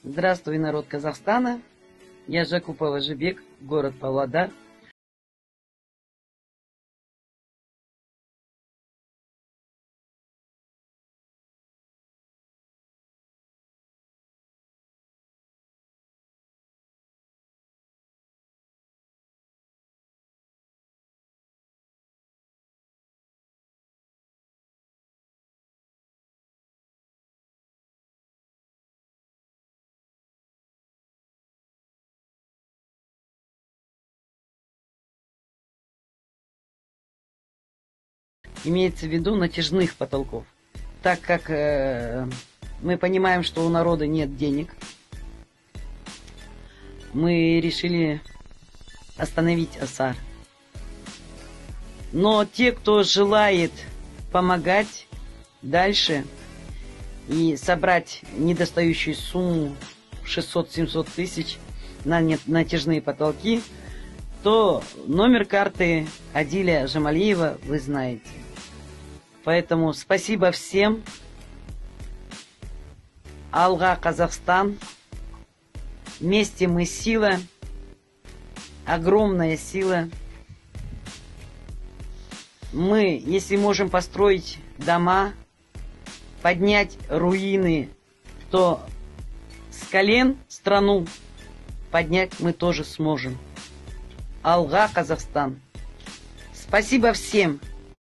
Здравствуй, народ Казахстана. Я Жакупова Жибек, город Павлодар. Имеется в виду натяжных потолков. Так как мы понимаем, что у народа нет денег, мы решили остановить асар. Но те, кто желает помогать дальше и собрать недостающую сумму 600-700 тысяч на натяжные потолки, то номер карты Адиля Жамалиева вы знаете. Поэтому спасибо всем. Алга, Казахстан. Вместе мы сила. Огромная сила. Мы, если можем построить дома, поднять руины, то с колен страну поднять мы тоже сможем. Алга, Казахстан. Спасибо всем.